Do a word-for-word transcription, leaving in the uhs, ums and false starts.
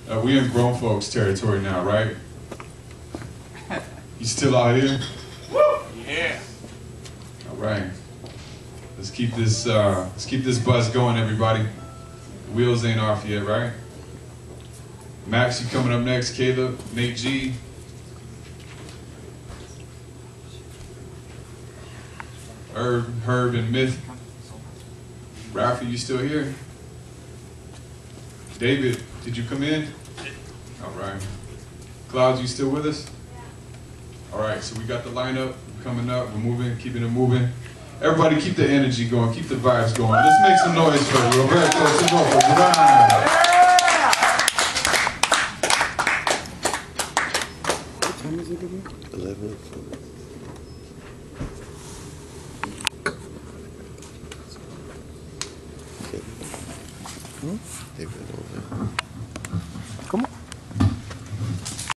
Uh, we in grown folks territory now, right? You still out here? Yeah. All right. Let's keep this. Uh, let's keep this buzz going, everybody. The wheels ain't off yet, right? Max, you coming up next. Caleb, Nate G. Herb, Herb, and Myth. Rafi, you still here? David, did you come in? All right. Clouds, you still with us? All right, so we got the lineup coming up. We're moving, keeping it moving. Everybody keep the energy going, keep the vibes going. Let's make some noise for Roberto Tinoco Duran.